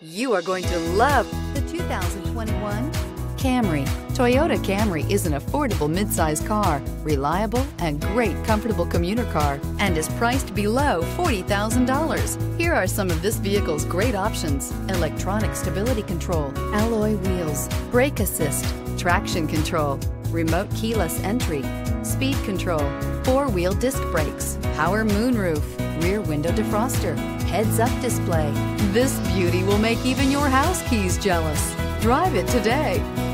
You are going to love the 2021 Camry. Toyota Camry is an affordable midsize car, reliable and great comfortable commuter car, and is priced below $40,000. Here are some of this vehicle's great options: electronic stability control, alloy wheels, brake assist, traction control, remote keyless entry, speed control, four-wheel disc brakes, power moonroof, rear window defroster, heads-up display. This beauty will make even your house keys jealous. Drive it today.